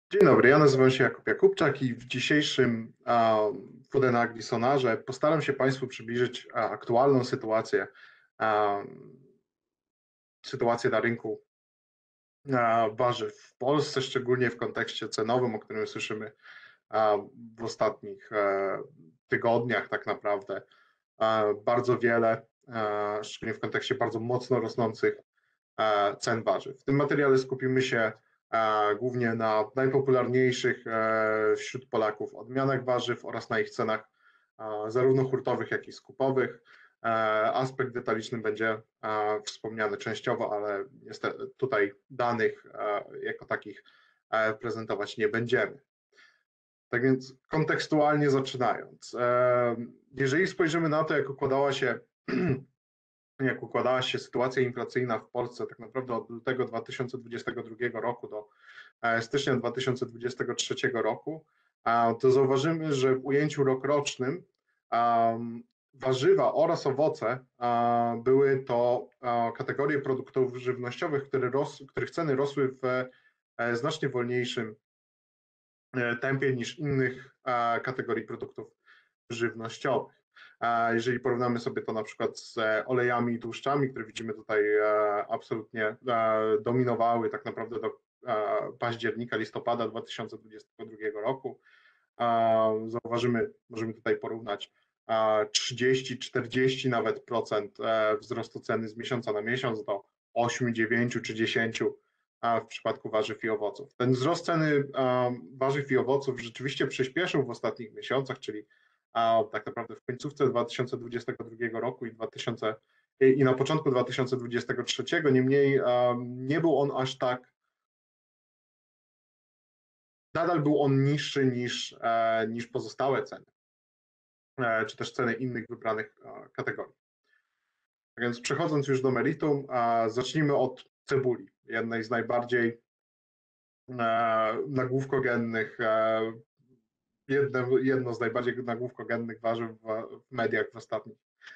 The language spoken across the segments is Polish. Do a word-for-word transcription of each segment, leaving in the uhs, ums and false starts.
Dzień dobry, ja nazywam się Jakub Jakubczak i w dzisiejszym um, Food and Agri Sonarze postaram się Państwu przybliżyć a, aktualną sytuację, um, sytuację na rynku a, warzyw w Polsce, szczególnie w kontekście cenowym, o którym słyszymy a, w ostatnich e, tygodniach tak naprawdę. E, bardzo wiele, e, szczególnie w kontekście bardzo mocno rosnących e, cen warzyw. W tym materiale skupimy się e, głównie na najpopularniejszych e, wśród Polaków odmianach warzyw oraz na ich cenach e, zarówno hurtowych, jak i skupowych. E, Aspekt detaliczny będzie e, wspomniany częściowo, ale niestety tutaj danych e, jako takich e, prezentować nie będziemy. Tak więc kontekstualnie zaczynając, e, jeżeli spojrzymy na to, jak układała się jak układała się sytuacja inflacyjna w Polsce tak naprawdę od lutego dwa tysiące dwudziestego drugiego roku do e, stycznia dwa tysiące dwudziestego trzeciego roku, to zauważymy, że w ujęciu rokrocznym warzywa oraz owoce były to kategorie produktów żywnościowych, które ros, których ceny rosły w e, znacznie wolniejszym e, tempie niż innych e, kategorii produktów żywnościowych. Jeżeli porównamy sobie to na przykład z olejami i tłuszczami, które widzimy tutaj e, absolutnie e, dominowały tak naprawdę do e, października, listopada dwa tysiące dwudziestego drugiego roku, zauważymy, możemy tutaj porównać trzydzieści, czterdzieści nawet procent e, wzrostu ceny z miesiąca na miesiąc do osiem, dziewięć czy dziesięć w przypadku warzyw i owoców. Ten wzrost ceny warzyw i owoców rzeczywiście przyspieszył w ostatnich miesiącach, czyli tak naprawdę w końcówce dwa tysiące dwudziestego drugiego roku i, dwa tysiące, i na początku dwa tysiące dwudziestego trzeciego. Niemniej nie był on aż tak, nadal był on niższy niż, e, niż pozostałe ceny, e, czy też ceny innych wybranych kategorii. A więc przechodząc już do meritum, zacznijmy od cebuli, jednej z najbardziej e, nagłówkogennych, e, jedno, jedno z najbardziej nagłówkogennych warzyw w mediach w ostatnich,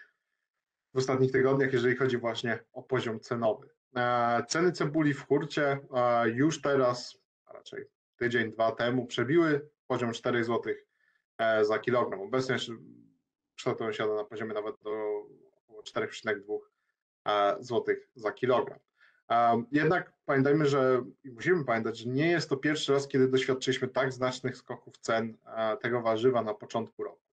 w ostatnich tygodniach, jeżeli chodzi właśnie o poziom cenowy. E, ceny cebuli w hurcie e, już teraz, a raczej tydzień, dwa temu, przebiły poziom cztery złote e, za kilogram. Obecnie kształtują się one na poziomie nawet do około cztery przecinek dwa złote za kilogram. Jednak pamiętajmy, że i musimy pamiętać, że nie jest to pierwszy raz, kiedy doświadczyliśmy tak znacznych skoków cen tego warzywa na początku roku.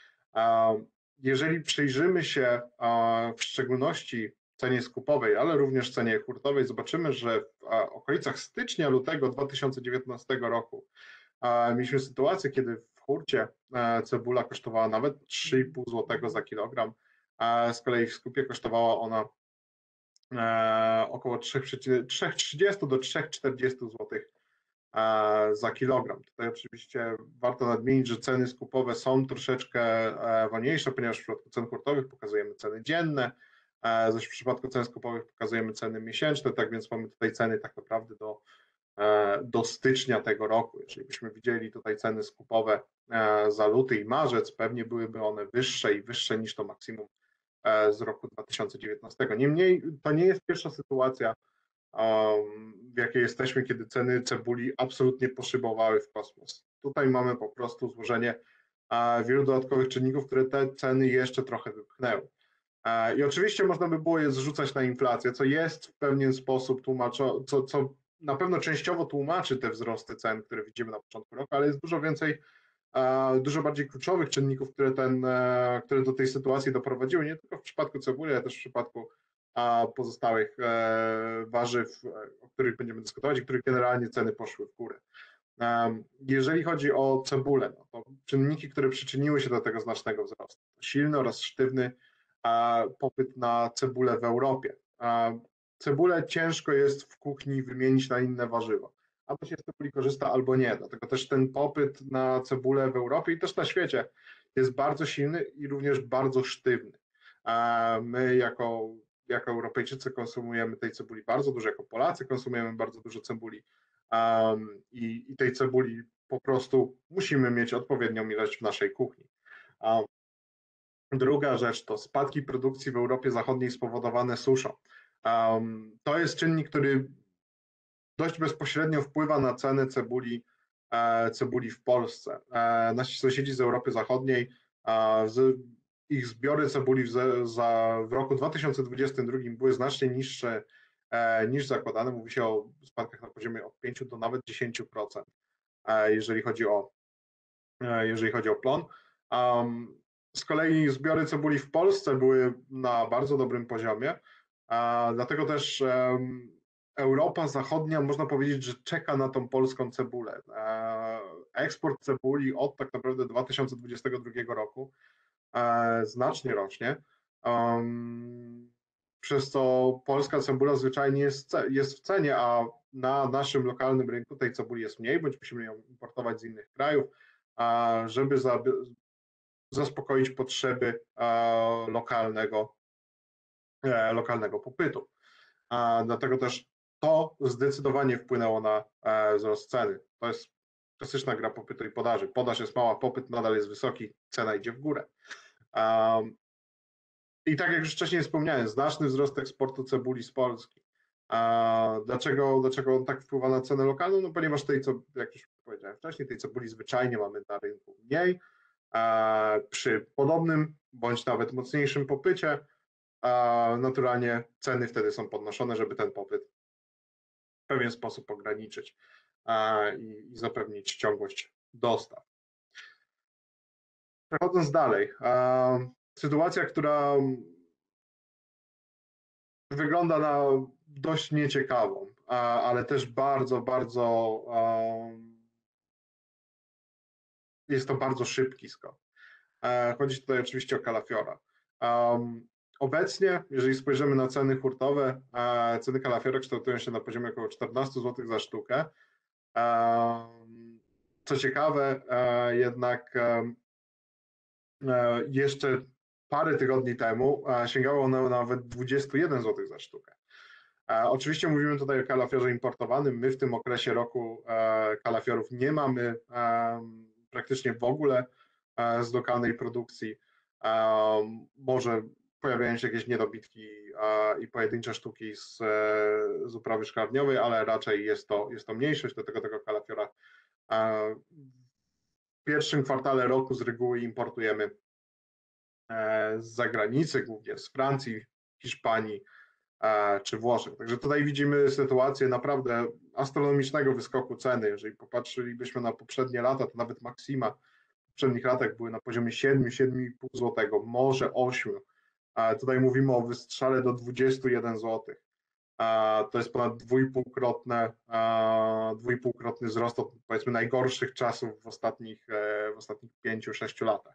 Jeżeli przyjrzymy się w szczególności cenie skupowej, ale również cenie hurtowej, zobaczymy, że w okolicach stycznia, lutego dwa tysiące dziewiętnastego roku mieliśmy sytuację, kiedy w hurcie cebula kosztowała nawet trzy i pół złotego za kilogram, a z kolei w skupie kosztowała ona około trzy przecinek trzydzieści do trzy przecinek czterdzieści złotych za kilogram. Tutaj oczywiście warto nadmienić, że ceny skupowe są troszeczkę wolniejsze, ponieważ w przypadku cen hurtowych pokazujemy ceny dzienne, zaś w przypadku cen skupowych pokazujemy ceny miesięczne, tak więc mamy tutaj ceny tak naprawdę do, do stycznia tego roku. Jeżeli byśmy widzieli tutaj ceny skupowe za luty i marzec, pewnie byłyby one wyższe i wyższe niż to maksimum z roku dwa tysiące dziewiętnastego. Niemniej to nie jest pierwsza sytuacja, w jakiej jesteśmy, kiedy ceny cebuli absolutnie poszybowały w kosmos. Tutaj mamy po prostu złożenie wielu dodatkowych czynników, które te ceny jeszcze trochę wypchnęły. I oczywiście można by było je zrzucać na inflację, co jest w pewien sposób tłumaczo, co, co na pewno częściowo tłumaczy te wzrosty cen, które widzimy na początku roku, ale jest dużo więcej, dużo bardziej kluczowych czynników, które, ten, które do tej sytuacji doprowadziły, nie tylko w przypadku cebuli, ale też w przypadku pozostałych warzyw, o których będziemy dyskutować i których generalnie ceny poszły w górę. Jeżeli chodzi o cebulę, no to czynniki, które przyczyniły się do tego znacznego wzrostu, silny oraz sztywny popyt na cebulę w Europie. Cebulę ciężko jest w kuchni wymienić na inne warzywa. Albo się z cebuli korzysta, albo nie. Dlatego też ten popyt na cebulę w Europie i też na świecie jest bardzo silny i również bardzo sztywny. My jako, jako Europejczycy konsumujemy tej cebuli bardzo dużo, jako Polacy konsumujemy bardzo dużo cebuli i, i tej cebuli po prostu musimy mieć odpowiednią ilość w naszej kuchni. Druga rzecz to spadki produkcji w Europie Zachodniej spowodowane suszą. To jest czynnik, który dość bezpośrednio wpływa na cenę cebuli cebuli w Polsce. Nasi sąsiedzi z Europy Zachodniej, ich zbiory cebuli w, za, w roku dwa tysiące dwudziestym drugim były znacznie niższe niż zakładane. Mówi się o spadkach na poziomie od pięciu do nawet dziesięciu procent, jeżeli chodzi o, jeżeli chodzi o plon. Z kolei zbiory cebuli w Polsce były na bardzo dobrym poziomie, dlatego też Europa Zachodnia, można powiedzieć, że czeka na tą polską cebulę. Eksport cebuli od tak naprawdę dwa tysiące dwudziestego drugiego roku znacznie rośnie, przez co polska cebula zwyczajnie jest, jest w cenie, a na naszym lokalnym rynku tej cebuli jest mniej, bądź musimy ją importować z innych krajów, żeby za, zaspokoić potrzeby lokalnego, lokalnego popytu. Dlatego też to zdecydowanie wpłynęło na wzrost ceny. To jest klasyczna gra popytu i podaży. Podaż jest mała, popyt nadal jest wysoki, cena idzie w górę. I tak jak już wcześniej wspomniałem, znaczny wzrost eksportu cebuli z Polski. Dlaczego, dlaczego on tak wpływa na cenę lokalną? No ponieważ tej, co, jak już powiedziałem wcześniej, tej cebuli zwyczajnie mamy na rynku mniej. Przy podobnym bądź nawet mocniejszym popycie naturalnie ceny wtedy są podnoszone, żeby ten popyt w pewien sposób ograniczyć i, i zapewnić ciągłość dostaw. Przechodząc dalej, sytuacja, która wygląda na dość nieciekawą, ale też bardzo, bardzo jest to bardzo szybki skok. Chodzi tutaj oczywiście o kalafiora. Obecnie, jeżeli spojrzymy na ceny hurtowe, ceny kalafiora kształtują się na poziomie około czternastu złotych za sztukę. Co ciekawe, jednak jeszcze parę tygodni temu sięgało one nawet dwudziestu jeden złotych za sztukę. Oczywiście mówimy tutaj o kalafiorze importowanym. My w tym okresie roku kalafiorów nie mamy praktycznie w ogóle z lokalnej produkcji. Może pojawiają się jakieś niedobitki i pojedyncze sztuki z, z uprawy szklarniowej, ale raczej jest to, jest to mniejszość, dlatego tego kalafiora w pierwszym kwartale roku z reguły importujemy z zagranicy, głównie z Francji, Hiszpanii czy Włoszech. Także tutaj widzimy sytuację naprawdę astronomicznego wyskoku ceny. Jeżeli popatrzylibyśmy na poprzednie lata, to nawet maksima w poprzednich latach były na poziomie siedmiu, siedmiu i pół złotego, może ośmiu. Tutaj mówimy o wystrzale do dwudziestu jeden złotych. To jest ponad dwuipółkrotne, dwuipółkrotny wzrost od powiedzmy najgorszych czasów w ostatnich, w ostatnich pięciu, sześciu latach.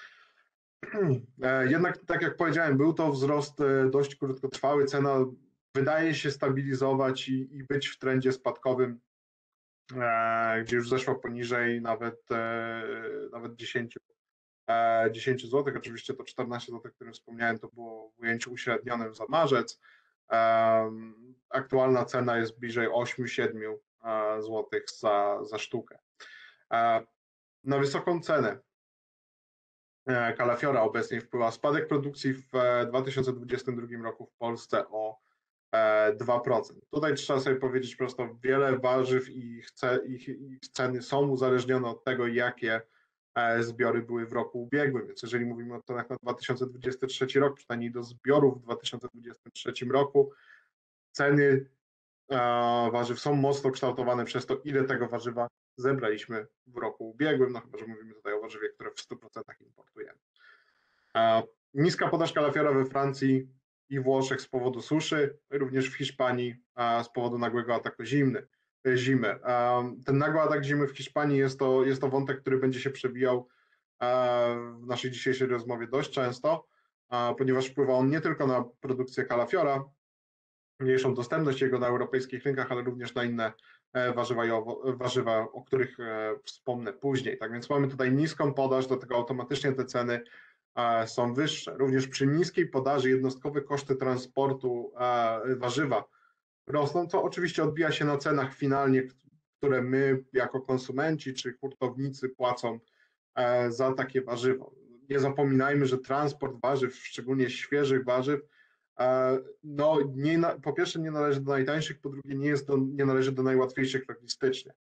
Jednak, tak jak powiedziałem, był to wzrost dość krótkotrwały. Cena wydaje się stabilizować i, i być w trendzie spadkowym, gdzie już zeszła poniżej nawet, nawet dziesięciu złotych. Oczywiście to czternaście złotych, o którym wspomniałem, to było w ujęciu uśrednionym za marzec. Aktualna cena jest bliżej ośmiu siedmiu złotych za, za sztukę. Na wysoką cenę kalafiora obecnie wpływa spadek produkcji w dwa tysiące dwudziestym drugim roku w Polsce o dwa procent. Tutaj trzeba sobie powiedzieć prosto, wiele warzyw i ich, ich, ich ceny są uzależnione od tego, jakie zbiory były w roku ubiegłym, więc jeżeli mówimy o cenach na dwa tysiące dwudziesty trzeci rok, przynajmniej do zbiorów w dwa tysiące dwudziestym trzecim roku, ceny warzyw są mocno kształtowane przez to, ile tego warzywa zebraliśmy w roku ubiegłym, no chyba że mówimy tutaj o warzywie, które w stu procentach importujemy. Niska podaż kalafiora we Francji i Włoszech z powodu suszy, również w Hiszpanii z powodu nagłego ataku zimny, zimy. Ten nagły atak zimy w Hiszpanii jest to, jest to wątek, który będzie się przewijał w naszej dzisiejszej rozmowie dość często, ponieważ wpływa on nie tylko na produkcję kalafiora, mniejszą dostępność jego na europejskich rynkach, ale również na inne warzywa, i owo, warzywa, o których wspomnę później. Tak więc mamy tutaj niską podaż, do tego automatycznie te ceny są wyższe. Również przy niskiej podaży jednostkowe koszty transportu warzywa rosną, co oczywiście odbija się na cenach finalnie, które my jako konsumenci czy hurtownicy płacą za takie warzywo. Nie zapominajmy, że transport warzyw, szczególnie świeżych warzyw, no nie, po pierwsze nie należy do najtańszych, po drugie nie, jest do, nie należy do najłatwiejszych logistycznie.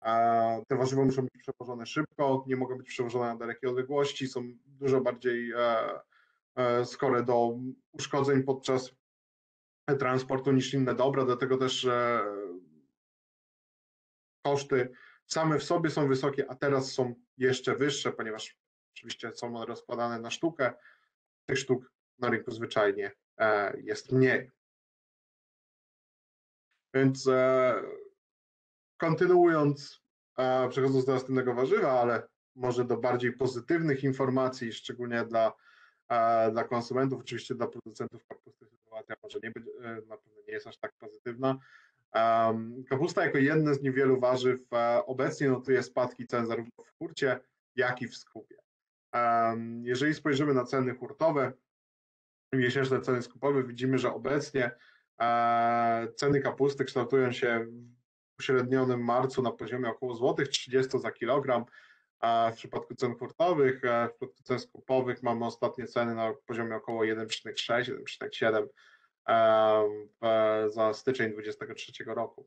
Te warzywa muszą być przewożone szybko, nie mogą być przewożone na dalekie odległości, są dużo bardziej skore do uszkodzeń podczas transportu niż inne dobra, dlatego też koszty same w sobie są wysokie, a teraz są jeszcze wyższe, ponieważ oczywiście są one rozkładane na sztukę. Tych sztuk na rynku zwyczajnie jest mniej. Więc kontynuując, przechodząc do następnego warzywa, ale może do bardziej pozytywnych informacji, szczególnie dla, dla konsumentów, oczywiście dla producentów kapusty sytuacja może nie być, na pewno nie jest aż tak pozytywna. Kapusta jako jedne z niewielu warzyw obecnie notuje spadki cen zarówno w hurcie, jak i w skupie. Jeżeli spojrzymy na ceny hurtowe, miesięczne ceny skupowe, widzimy, że obecnie ceny kapusty kształtują się w uśrednionym marcu na poziomie około złotych trzydzieści za kilogram, a w przypadku cen hurtowych, w przypadku cen skupowych mamy ostatnie ceny na poziomie około jeden przecinek sześć do jeden przecinek siedem za styczeń dwudziestego trzeciego roku.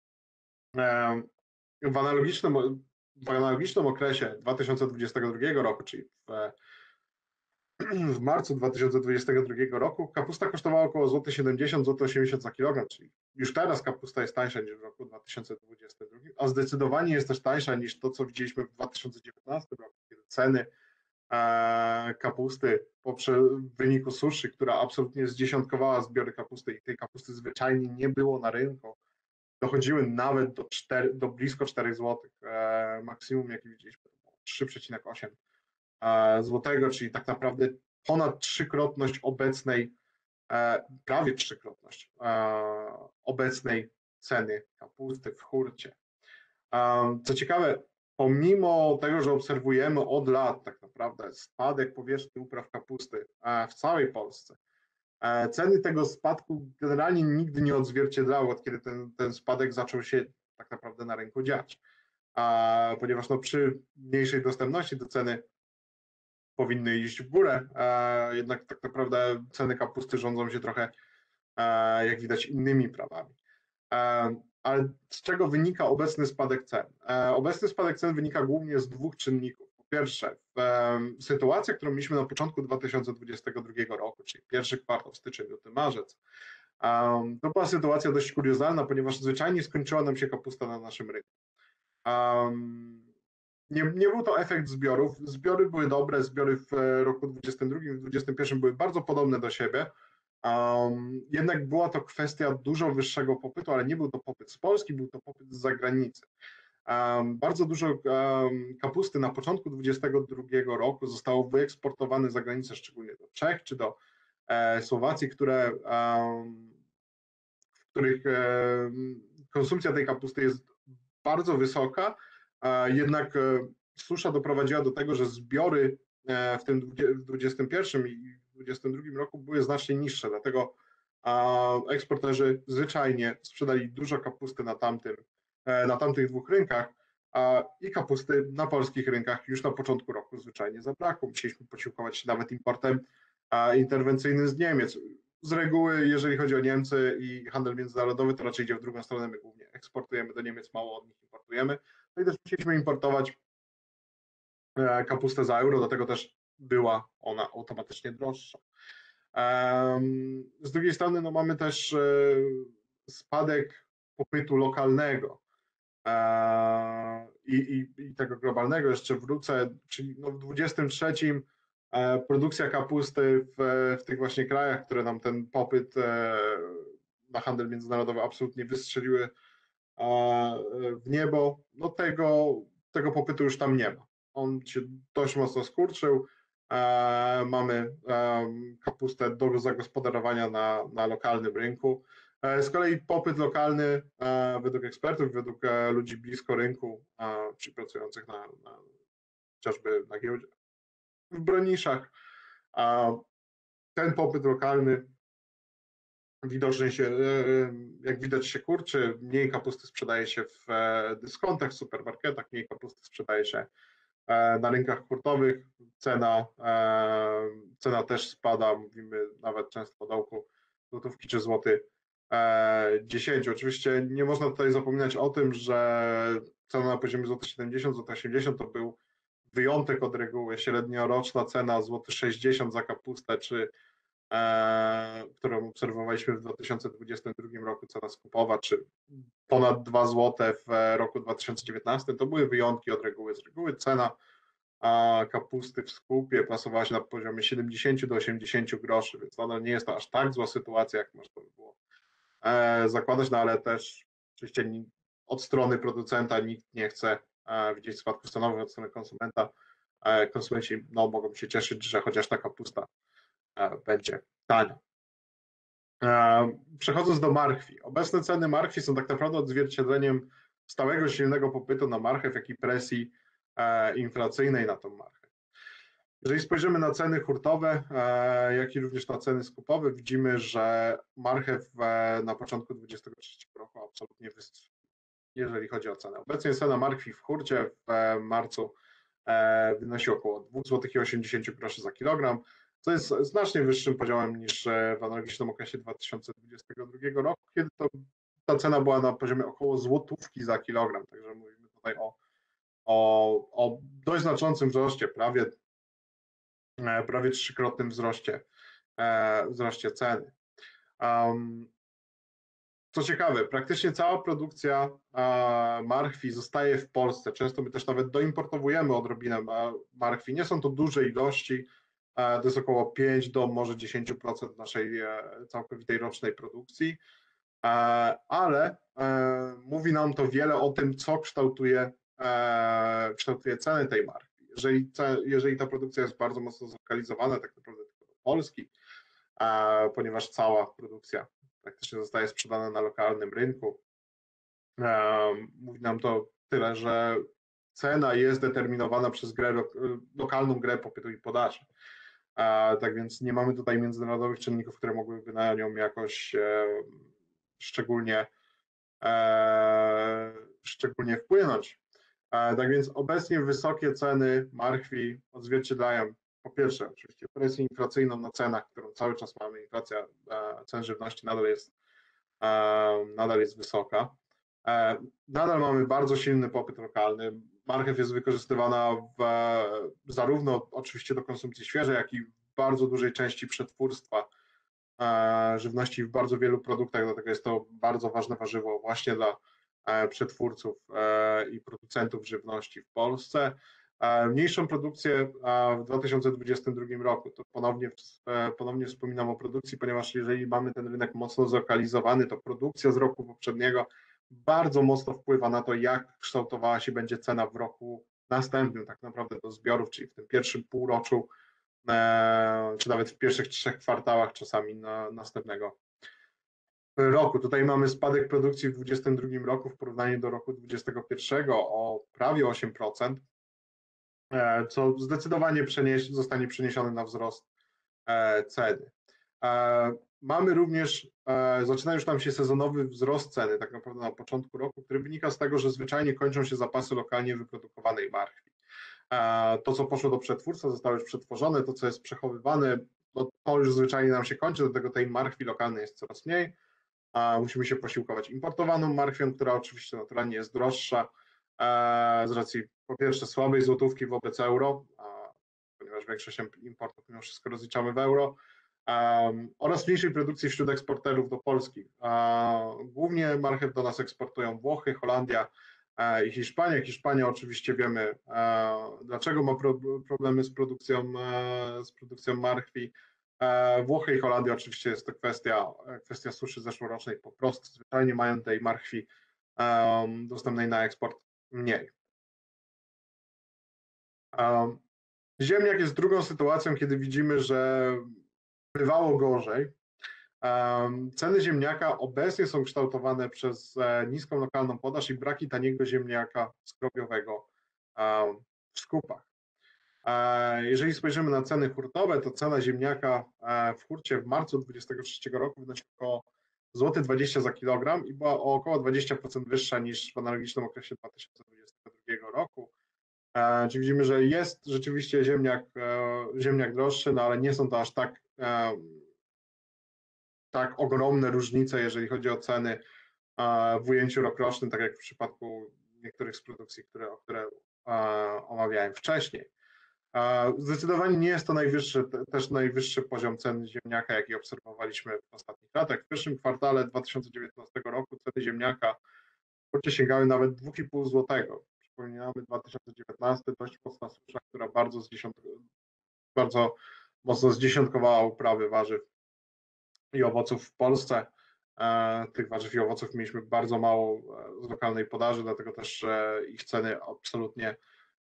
W analogicznym, w analogicznym okresie dwa tysiące dwudziestego drugiego roku, czyli w, w marcu dwa tysiące dwudziestego drugiego roku, kapusta kosztowała około złoty siedemdziesiąt do osiemdziesiąt za kilogram, czyli już teraz kapusta jest tańsza niż w roku dwa tysiące dwudziestym drugim, a zdecydowanie jest też tańsza niż to, co widzieliśmy w dwa tysiące dziewiętnastym roku, kiedy ceny kapusty w wyniku suszy, która absolutnie zdziesiątkowała zbiory kapusty i tej kapusty zwyczajnie nie było na rynku, dochodziły nawet do, cztery, do blisko czterech złotych. Maksimum, jaki widzieliśmy, to było trzy przecinek osiem złotego, czyli tak naprawdę ponad trzykrotność obecnej, prawie trzykrotność obecnej ceny kapusty w hurcie. Co ciekawe, pomimo tego, że obserwujemy od lat tak naprawdę spadek powierzchni upraw kapusty w całej Polsce, ceny tego spadku generalnie nigdy nie odzwierciedlały, od kiedy ten, ten spadek zaczął się tak naprawdę na rynku dziać. Ponieważ no, przy mniejszej dostępności te ceny powinny iść w górę, jednak tak naprawdę ceny kapusty rządzą się trochę, jak widać, innymi prawami. Ale z czego wynika obecny spadek cen? Obecny spadek cen wynika głównie z dwóch czynników. Po pierwsze, sytuacja, którą mieliśmy na początku dwa tysiące dwudziestego drugiego roku, czyli pierwszy kwartał, styczeń, luty, marzec, to była sytuacja dość kuriozalna, ponieważ zwyczajnie skończyła nam się kapusta na naszym rynku. Nie, nie był to efekt zbiorów. Zbiory były dobre, zbiory w roku dwudziestym drugim, w dwudziestym pierwszym były bardzo podobne do siebie. Um, jednak była to kwestia dużo wyższego popytu, ale nie był to popyt z Polski, był to popyt z zagranicy. Um, bardzo dużo um, kapusty na początku dwudziestego drugiego roku zostało wyeksportowane za granicę, szczególnie do Czech czy do e, Słowacji, które, um, w których e, konsumpcja tej kapusty jest bardzo wysoka, e, jednak e, susza doprowadziła do tego, że zbiory e, w tym dwudziestym pierwszym i dwudziestym drugim roku były znacznie niższe, dlatego eksporterzy zwyczajnie sprzedali dużo kapusty na, tamtym, na tamtych dwóch rynkach i kapusty na polskich rynkach już na początku roku zwyczajnie zabrakło. Musieliśmy posiłkować się nawet importem interwencyjnym z Niemiec. Z reguły, jeżeli chodzi o Niemcy i handel międzynarodowy, to raczej idzie w drugą stronę. My głównie eksportujemy do Niemiec, mało od nich importujemy. No i też musieliśmy importować kapustę za euro, do tego też była ona automatycznie droższa. Z drugiej strony no, mamy też spadek popytu lokalnego i, i, i tego globalnego. Jeszcze wrócę, czyli no w dwudziestym trzecim produkcja kapusty w, w tych właśnie krajach, które nam ten popyt na handel międzynarodowy absolutnie wystrzeliły w niebo, no tego, tego popytu już tam nie ma. On się dość mocno skurczył. Mamy kapustę do zagospodarowania na, na lokalnym rynku. Z kolei popyt lokalny według ekspertów, według ludzi blisko rynku, czy pracujących na, na, chociażby na giełdzie, w Broniszach, ten popyt lokalny widocznie się, jak widać, się kurczy. Mniej kapusty sprzedaje się w dyskontach, w supermarketach, mniej kapusty sprzedaje się na rynkach hurtowych. Cena, cena też spada, mówimy nawet często o dołku złotówki czy złoty dziesięć. Oczywiście nie można tutaj zapominać o tym, że cena na poziomie złoty siedemdziesiąt, złoty osiemdziesiąt to był wyjątek od reguły. Średnioroczna cena złoty sześćdziesiąt za kapustę, czy e, którą obserwowaliśmy w dwa tysiące dwudziestym drugim roku, cena skupowa, czy ponad dwa złote w roku dwa tysiące dziewiętnastym, to były wyjątki od reguły. Z reguły cena a kapusty w skupie plasowała się na poziomie siedemdziesiąt do osiemdziesięciu groszy, więc nadal nie jest to aż tak zła sytuacja, jak można by było e, zakładać, no ale też oczywiście od strony producenta nikt nie chce e, widzieć spadku cenowych, od strony konsumenta. E, konsumenci no, mogą się cieszyć, że chociaż ta kapusta e, będzie tania. E, przechodząc do marchwi. Obecne ceny marchwi są tak naprawdę odzwierciedleniem stałego, silnego popytu na marchew, jak i presji e, inflacyjnej na tą marchew. Jeżeli spojrzymy na ceny hurtowe, e, jak i również na ceny skupowe, widzimy, że marchew e, na początku dwudziestego trzeciego roku absolutnie wystrzelił, jeżeli chodzi o cenę. Obecnie cena marchwi w hurcie w e, marcu e, wynosi około dwa złote osiemdziesiąt groszy za kilogram, co jest znacznie wyższym poziomem niż e, w analogicznym okresie dwa tysiące dwudziestego drugiego roku, kiedy to ta cena była na poziomie około złotówki za kilogram. Także mówimy tutaj o, o, o dość znaczącym wzroście, prawie E, prawie trzykrotnym wzroście, e, wzroście ceny. Um, co ciekawe, praktycznie cała produkcja e, marchwi zostaje w Polsce. Często my też nawet doimportowujemy odrobinę marchwi. Nie są to duże ilości, e, to jest około pięć do może dziesięć procent naszej e, całkowitej rocznej produkcji, e, ale e, mówi nam to wiele o tym, co kształtuje, e, kształtuje ceny tej marchwi. Jeżeli, jeżeli ta produkcja jest bardzo mocno zlokalizowana tak naprawdę tylko do Polski, a, ponieważ cała produkcja praktycznie zostaje sprzedana na lokalnym rynku, a, mówi nam to tyle, że cena jest determinowana przez grę, lokalną grę popytu i podaży. A, tak więc nie mamy tutaj międzynarodowych czynników, które mogłyby na nią jakoś e, szczególnie, e, szczególnie wpłynąć. Tak więc obecnie wysokie ceny marchwi odzwierciedlają po pierwsze oczywiście presję inflacyjną na cenach, którą cały czas mamy. Inflacja cen żywności nadal jest, nadal jest wysoka. Nadal mamy bardzo silny popyt lokalny. Marchew jest wykorzystywana w, zarówno oczywiście do konsumpcji świeżej, jak i w bardzo dużej części przetwórstwa żywności w bardzo wielu produktach, dlatego jest to bardzo ważne warzywo właśnie dla przetwórców i producentów żywności w Polsce. Mniejszą produkcję w dwa tysiące dwudziestym drugim roku. To ponownie, ponownie wspominam o produkcji, ponieważ jeżeli mamy ten rynek mocno zlokalizowany, to produkcja z roku poprzedniego bardzo mocno wpływa na to, jak kształtowała się będzie cena w roku następnym, tak naprawdę do zbiorów, czyli w tym pierwszym półroczu, czy nawet w pierwszych trzech kwartałach czasami na następnego roku. Tutaj mamy spadek produkcji w dwudziestym drugim roku w porównaniu do roku dwudziestego pierwszego o prawie osiem procent, co zdecydowanie przenieś, zostanie przeniesione na wzrost ceny. Mamy również, zaczyna już tam się sezonowy wzrost ceny, tak naprawdę na początku roku, który wynika z tego, że zwyczajnie kończą się zapasy lokalnie wyprodukowanej marchwi. To, co poszło do przetwórstwa, zostało już przetworzone, to, co jest przechowywane, no, to już zwyczajnie nam się kończy, dlatego tej marchwi lokalnej jest coraz mniej. Musimy się posiłkować importowaną marchwią, która oczywiście naturalnie jest droższa z racji po pierwsze słabej złotówki wobec euro, ponieważ większość importów mimo wszystko rozliczamy w euro, oraz mniejszej produkcji wśród eksporterów do Polski. Głównie marchew do nas eksportują Włochy, Holandia i Hiszpania. Hiszpania oczywiście wiemy, dlaczego ma problemy z produkcją, z produkcją marchwi. Włochy i Holandia oczywiście jest to kwestia, kwestia suszy zeszłorocznej, po prostu zwyczajnie mają tej marchwi um, dostępnej na eksport mniej. Um, ziemniak jest drugą sytuacją, kiedy widzimy, że bywało gorzej. Um, ceny ziemniaka obecnie są kształtowane przez e, niską lokalną podaż i braki taniego ziemniaka skrobiowego um, w skupach. Jeżeli spojrzymy na ceny hurtowe, to cena ziemniaka w hurcie w marcu dwudziestego trzeciego roku wynosi około złoty dwadzieścia za kilogram i była o około dwadzieścia procent wyższa niż w analogicznym okresie dwa tysiące dwudziestego drugiego roku. Czyli widzimy, że jest rzeczywiście ziemniak, ziemniak droższy, no ale nie są to aż tak tak ogromne różnice, jeżeli chodzi o ceny w ujęciu rokrocznym, tak jak w przypadku niektórych z produkcji, które, które omawiałem wcześniej. Zdecydowanie nie jest to najwyższy, też najwyższy poziom cen ziemniaka, jaki obserwowaliśmy w ostatnich latach. W pierwszym kwartale dwa tysiące dziewiętnastego roku ceny ziemniaka sięgały nawet dwa i pół złotego. Przypominamy dwa tysiące dziewiętnasty, dość mocna susza, która bardzo, zdziesiąt, bardzo mocno zdziesiątkowała uprawy warzyw i owoców w Polsce. Tych warzyw i owoców mieliśmy bardzo mało z lokalnej podaży, dlatego też ich ceny absolutnie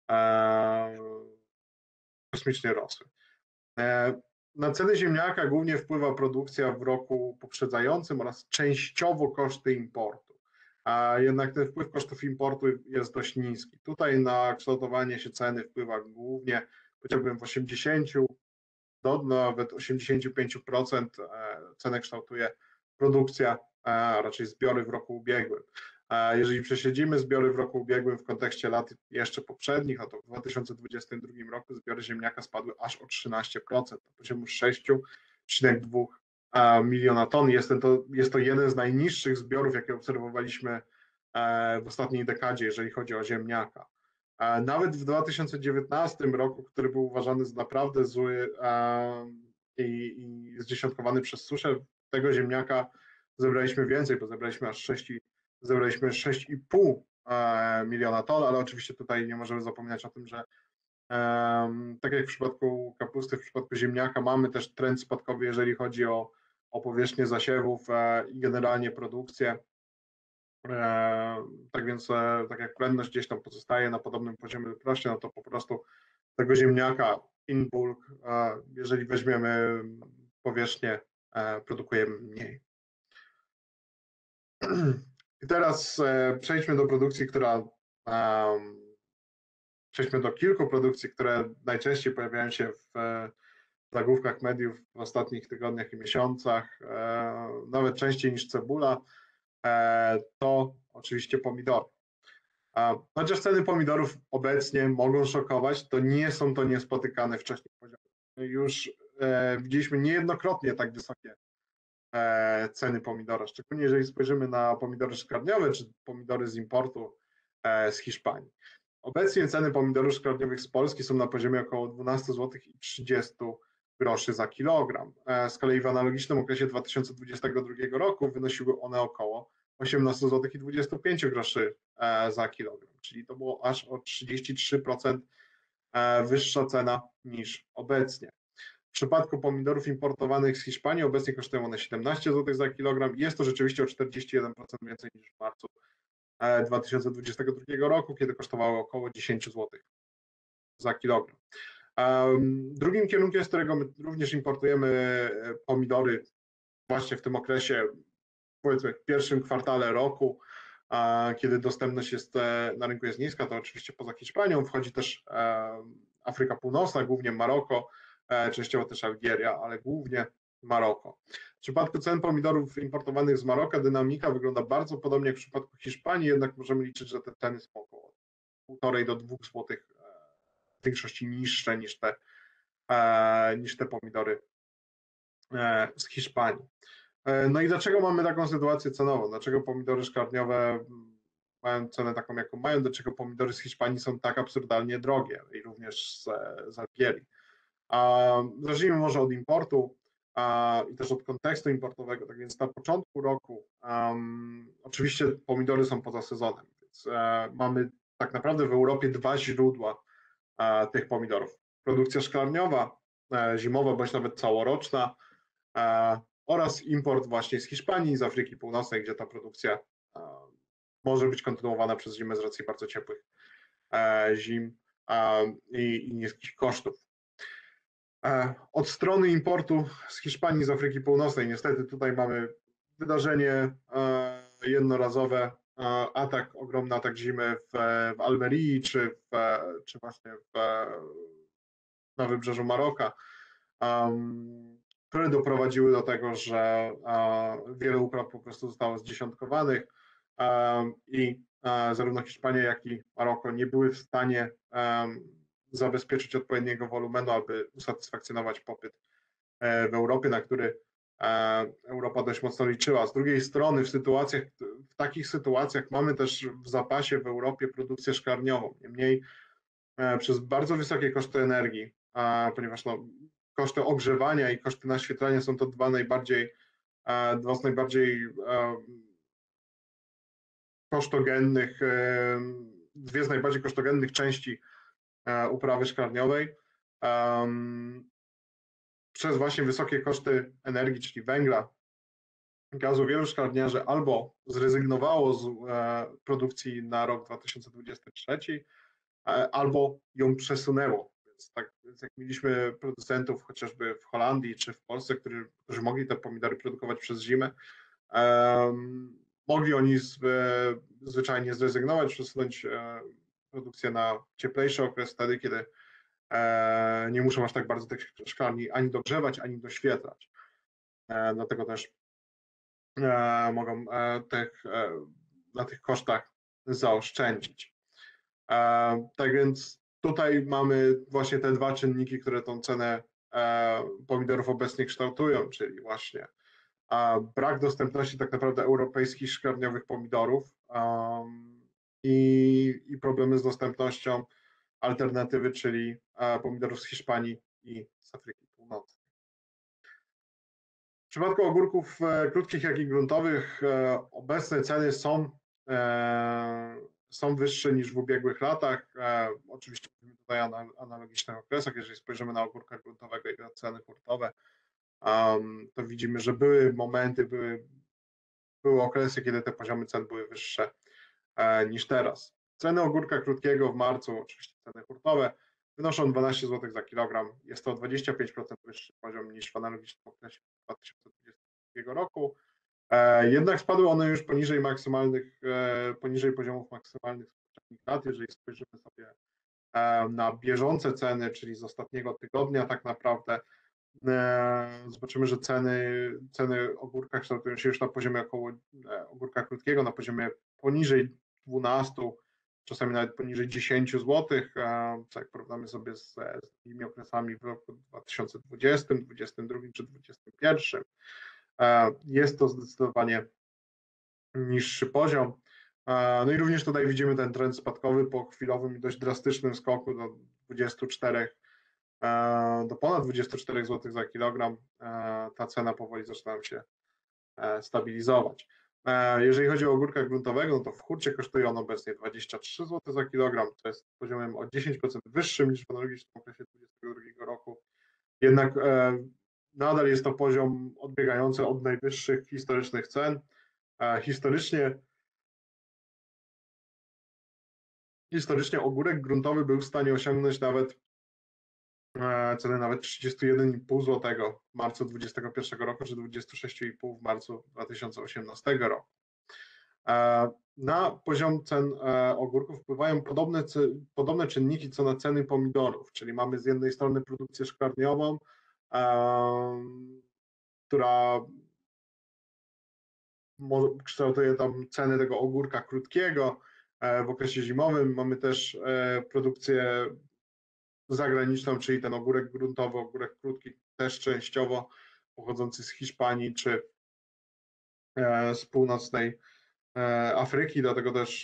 kosmicznie rosły. Na ceny ziemniaka głównie wpływa produkcja w roku poprzedzającym oraz częściowo koszty importu. A jednak ten wpływ kosztów importu jest dość niski. Tutaj na kształtowanie się ceny wpływa głównie, powiedziałbym w osiemdziesiąt do nawet osiemdziesiąt pięć procent cenę kształtuje produkcja, a raczej zbiory w roku ubiegłym. Jeżeli prześledzimy zbiory w roku ubiegłym w kontekście lat jeszcze poprzednich, no to w dwa tysiące dwudziestym drugim roku zbiory ziemniaka spadły aż o trzynaście procent, do poziomu sześć przecinek dwa miliona ton. Jest to, jest to jeden z najniższych zbiorów, jakie obserwowaliśmy w ostatniej dekadzie, jeżeli chodzi o ziemniaka. Nawet w dwa tysiące dziewiętnastym roku, który był uważany za naprawdę zły i, i zdziesiątkowany przez suszę, tego ziemniaka zebraliśmy więcej, bo zebraliśmy aż sześć, zebraliśmy sześć i pół miliona ton, ale oczywiście tutaj nie możemy zapominać o tym, że tak jak w przypadku kapusty, w przypadku ziemniaka mamy też trend spadkowy, jeżeli chodzi o, o powierzchnię zasiewów i generalnie produkcję. Tak więc, tak jak płynność gdzieś tam pozostaje na podobnym poziomie lub rośnie, no to po prostu tego ziemniaka in bulk, jeżeli weźmiemy powierzchnię, produkujemy mniej. I teraz przejdźmy do produkcji, która, przejdźmy do kilku produkcji, które najczęściej pojawiają się w nagłówkach mediów w ostatnich tygodniach i miesiącach, nawet częściej niż cebula, to oczywiście pomidory. Chociaż ceny pomidorów obecnie mogą szokować, to nie są to niespotykane wcześniej poziomy. Już widzieliśmy niejednokrotnie tak wysokie ceny pomidora, szczególnie jeżeli spojrzymy na pomidory szklarniowe czy pomidory z importu z Hiszpanii. Obecnie ceny pomidorów szklarniowych z Polski są na poziomie około dwanaście złotych i trzydzieści groszy za kilogram. Z kolei w analogicznym okresie dwa tysiące dwudziestego drugiego roku wynosiły one około osiemnaście złotych i dwadzieścia pięć groszy za kilogram, czyli to było aż o trzydzieści trzy procent wyższa cena niż obecnie. W przypadku pomidorów importowanych z Hiszpanii obecnie kosztują one siedemnaście złotych za kilogram. Jest to rzeczywiście o czterdzieści jeden procent więcej niż w marcu dwa tysiące dwudziestego drugiego roku, kiedy kosztowały około dziesięć złotych za kilogram. Drugim kierunkiem, z którego my również importujemy pomidory właśnie w tym okresie, powiedzmy w pierwszym kwartale roku, kiedy dostępność jest na rynku jest niska, to oczywiście poza Hiszpanią wchodzi też Afryka Północna, głównie Maroko, częściowo też Algieria, ale głównie Maroko. W przypadku cen pomidorów importowanych z Maroka dynamika wygląda bardzo podobnie jak w przypadku Hiszpanii, jednak możemy liczyć, że te ceny są około półtorej do dwóch złotych, w większości niższe niż te, niż te pomidory z Hiszpanii. No i dlaczego mamy taką sytuację cenową? Dlaczego pomidory szklarniowe mają cenę taką, jaką mają? Dlaczego pomidory z Hiszpanii są tak absurdalnie drogie i również z, z Algierii? Zacznijmy może od importu i też od kontekstu importowego. Tak więc na początku roku um, oczywiście pomidory są poza sezonem, więc e, mamy tak naprawdę w Europie dwa źródła e, tych pomidorów. Produkcja szklarniowa, e, zimowa bądź nawet całoroczna, e, oraz import właśnie z Hiszpanii, z Afryki Północnej, gdzie ta produkcja e, może być kontynuowana przez zimę z racji bardzo ciepłych e, zim e, i, i niskich kosztów. Od strony importu z Hiszpanii, z Afryki Północnej, niestety tutaj mamy wydarzenie jednorazowe, atak, ogromny atak zimy w, w Almerii, czy, w, czy właśnie w, na wybrzeżu Maroka, um, które doprowadziły do tego, że um, wiele upraw po prostu zostało zdziesiątkowanych um, i um, zarówno Hiszpania, jak i Maroko nie były w stanie um, zabezpieczyć odpowiedniego wolumenu, aby usatysfakcjonować popyt w Europie, na który Europa dość mocno liczyła. Z drugiej strony w sytuacjach, w takich sytuacjach mamy też w zapasie w Europie produkcję szklarniową. Niemniej przez bardzo wysokie koszty energii, ponieważ no, koszty ogrzewania i koszty naświetlania są to dwa najbardziej, dwa z najbardziej kosztogennych, dwie z najbardziej kosztogennych części uprawy szklarniowej. Przez właśnie wysokie koszty energii, czyli węgla, gazu, wielu szklarniarzy albo zrezygnowało z produkcji na rok dwa tysiące dwudziesty trzeci, albo ją przesunęło. Więc tak, więc jak mieliśmy producentów chociażby w Holandii czy w Polsce, którzy, którzy mogli te pomidory produkować przez zimę, um, mogli oni z, zwyczajnie zrezygnować, przesunąć e, produkcję na cieplejszy okres, wtedy kiedy e, nie muszą aż tak bardzo tych szklarni ani dogrzewać, ani doświetlać. E, dlatego też e, mogą e, tych, e, na tych kosztach zaoszczędzić. E, tak więc tutaj mamy właśnie te dwa czynniki, które tą cenę e, pomidorów obecnie kształtują, czyli właśnie e, brak dostępności tak naprawdę europejskich szklarniowych pomidorów um, i, i problemy z dostępnością alternatywy, czyli e, pomidorów z Hiszpanii i z Afryki Północnej. W przypadku ogórków e, krótkich, jak i gruntowych e, obecne ceny są e, są wyższe niż w ubiegłych latach. E, oczywiście mówimy tutaj o analogicznych okresach. Jeżeli spojrzymy na ogórka gruntowego i na ceny hurtowe, um, to widzimy, że były momenty, były, były okresy, kiedy te poziomy cen były wyższe e, niż teraz. Ceny ogórka krótkiego w marcu, oczywiście ceny hurtowe, wynoszą dwanaście złotych za kilogram. Jest to dwadzieścia pięć procent wyższy poziom niż w analogicznym okresie dwa tysiące dwudziestego drugiego roku. Jednak spadły one już poniżej maksymalnych, poniżej poziomów maksymalnych z poprzednich lat. Jeżeli spojrzymy sobie na bieżące ceny, czyli z ostatniego tygodnia tak naprawdę, zobaczymy, że ceny, ceny ogórka kształtują się już na poziomie około ogórka krótkiego, na poziomie poniżej dwunastu, czasami nawet poniżej dziesięciu złotych, co jak porównamy sobie z, z tymi okresami w roku dwa tysiące dwudziestym, dwudziestym drugim czy dwudziestym pierwszym. Jest to zdecydowanie niższy poziom. No i również tutaj widzimy ten trend spadkowy po chwilowym i dość drastycznym skoku do dwudziestu czterech, do ponad dwudziestu czterech złotych za kilogram. Ta cena powoli zaczyna się stabilizować. Jeżeli chodzi o ogórka gruntowego, no to w hurcie kosztuje on obecnie dwadzieścia trzy złote za kilogram, to jest poziomem o dziesięć procent wyższym niż w analogicznym okresie dwudziestego drugiego roku. Jednak nadal jest to poziom odbiegający od najwyższych historycznych cen. Historycznie, historycznie ogórek gruntowy był w stanie osiągnąć nawet cenę nawet trzydzieści jeden i pół złotego w marcu dwudziestego pierwszego roku, czy dwadzieścia sześć i pół w marcu dwa tysiące osiemnastego roku. Na poziom cen ogórków wpływają podobne, podobne czynniki co na ceny pomidorów, czyli mamy z jednej strony produkcję szklarniową, która kształtuje tam ceny tego ogórka krótkiego w okresie zimowym. Mamy też produkcję zagraniczną, czyli ten ogórek gruntowy, ogórek krótki, też częściowo pochodzący z Hiszpanii czy z północnej Afryki, dlatego też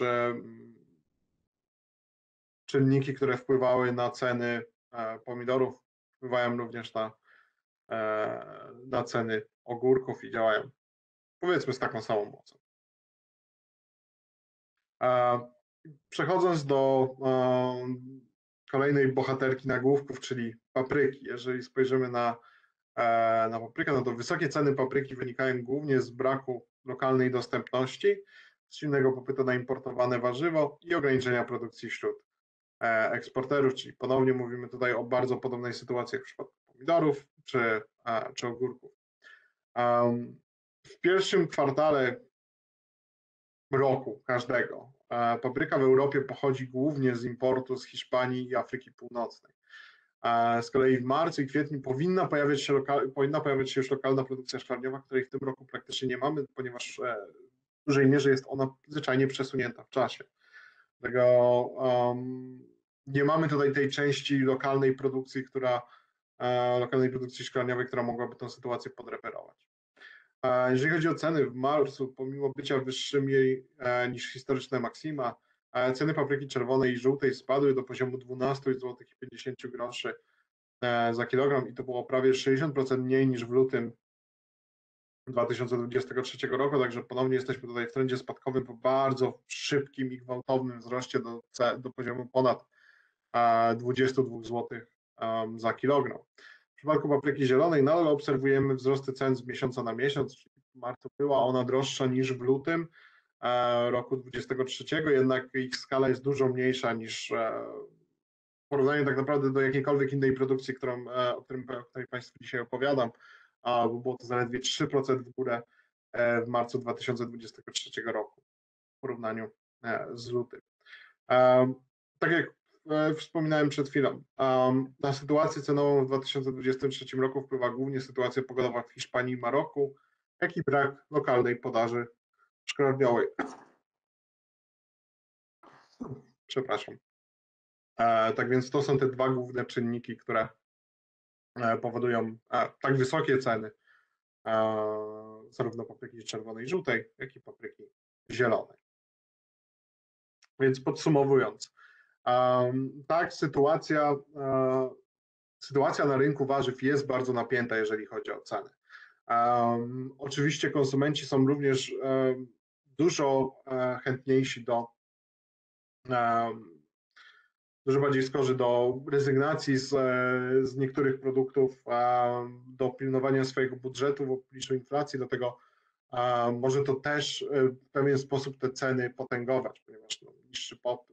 czynniki, które wpływały na ceny pomidorów, wpływają również na, na ceny ogórków i działają, powiedzmy, z taką samą mocą. Przechodząc do kolejnej bohaterki nagłówków, czyli papryki. Jeżeli spojrzymy na, na paprykę, no to wysokie ceny papryki wynikają głównie z braku lokalnej dostępności, z silnego popytu na importowane warzywo i ograniczenia produkcji wśród eksporterów, czyli ponownie mówimy tutaj o bardzo podobnej sytuacji jak w przypadku pomidorów czy, czy ogórków. W pierwszym kwartale roku każdego papryka w Europie pochodzi głównie z importu z Hiszpanii i Afryki Północnej. Z kolei w marcu i kwietniu powinna pojawiać się, lokal, powinna pojawiać się już lokalna produkcja szklarniowa, której w tym roku praktycznie nie mamy, ponieważ w dużej mierze jest ona zwyczajnie przesunięta w czasie. Dlatego um, nie mamy tutaj tej części lokalnej produkcji, która, lokalnej produkcji szklarniowej, która mogłaby tę sytuację podreperować. Jeżeli chodzi o ceny w marcu, pomimo bycia wyższymi niż historyczne maksima, ceny papryki czerwonej i żółtej spadły do poziomu dwanaście złotych i pięćdziesiąt groszy za kilogram i to było prawie sześćdziesiąt procent mniej niż w lutym dwa tysiące dwudziestego trzeciego roku, także ponownie jesteśmy tutaj w trendzie spadkowym po bardzo szybkim i gwałtownym wzroście do, do poziomu ponad dwudziestu dwóch złotych za kilogram. W przypadku papryki zielonej nadal obserwujemy wzrosty cen z miesiąca na miesiąc, czyli w marcu była ona droższa niż w lutym roku dwudziestego trzeciego, jednak ich skala jest dużo mniejsza niż w porównaniu tak naprawdę do jakiejkolwiek innej produkcji, którą, o, którym, o której Państwu dzisiaj opowiadam, bo było to zaledwie trzy procent w górę w marcu dwa tysiące dwudziestego trzeciego roku w porównaniu z lutym. Tak jak wspominałem przed chwilą, na sytuację cenową w dwa tysiące dwudziestym trzecim roku wpływa głównie sytuacja pogodowa w Hiszpanii i Maroku, jak i brak lokalnej podaży szklarniowej. Przepraszam. Tak więc to są te dwa główne czynniki, które powodują tak wysokie ceny zarówno papryki czerwonej i żółtej, jak i papryki zielonej. Więc podsumowując, tak, sytuacja, sytuacja na rynku warzyw jest bardzo napięta, jeżeli chodzi o ceny. Oczywiście konsumenci są również dużo chętniejsi do dużo bardziej skorzy do rezygnacji z, z niektórych produktów, do pilnowania swojego budżetu w obliczu inflacji, dlatego może to też w pewien sposób te ceny potęgować, ponieważ no, niższy pop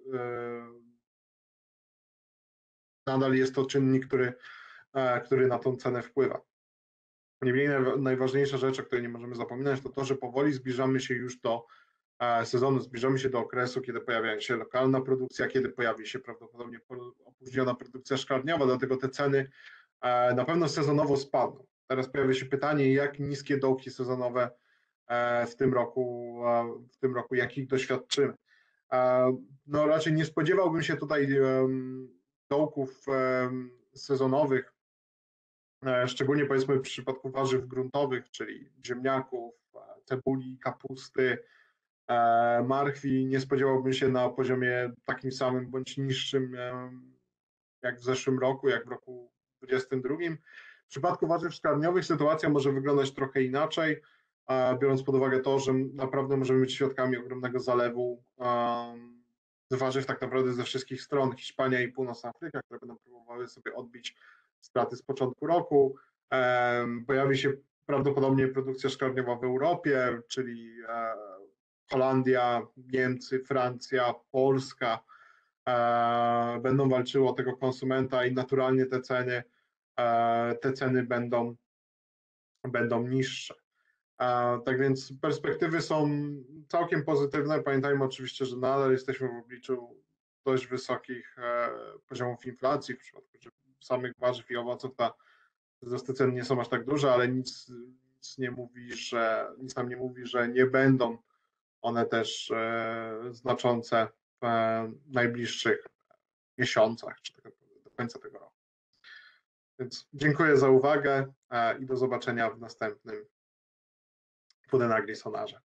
nadal jest to czynnik, który, który na tą cenę wpływa. Niemniej najważniejsza rzecz, o której nie możemy zapominać, to to, że powoli zbliżamy się już do sezonu, zbliżamy się do okresu, kiedy pojawia się lokalna produkcja, kiedy pojawi się prawdopodobnie opóźniona produkcja szklarniowa, dlatego te ceny na pewno sezonowo spadną. Teraz pojawia się pytanie, jak niskie dołki sezonowe w tym roku, w tym roku jakich doświadczymy. No raczej nie spodziewałbym się tutaj dołków sezonowych, szczególnie powiedzmy w przypadku warzyw gruntowych, czyli ziemniaków, cebuli, kapusty, marchwi. Nie spodziewałbym się na poziomie takim samym bądź niższym jak w zeszłym roku, jak w roku dwudziestym drugim. W przypadku warzyw szklarniowych sytuacja może wyglądać trochę inaczej, biorąc pod uwagę to, że naprawdę możemy być świadkami ogromnego zalewu warzyw tak naprawdę ze wszystkich stron, Hiszpania i Północna Afryka, które będą próbowały sobie odbić straty z początku roku. Pojawi się prawdopodobnie produkcja szklarniowa w Europie, czyli Holandia, Niemcy, Francja, Polska będą walczyły o tego konsumenta i naturalnie te ceny, te ceny będą, będą niższe. Tak więc perspektywy są całkiem pozytywne. Pamiętajmy oczywiście, że nadal jesteśmy w obliczu dość wysokich poziomów inflacji. W przypadku samych warzyw i owoców ta wzrosty cen nie są aż tak duże, ale nic, nic nie mówi, że nic nam nie mówi, że nie będą one też znaczące w najbliższych miesiącach, czy tak do końca tego roku. Więc dziękuję za uwagę i do zobaczenia w następnym Food and Agri Sonarze.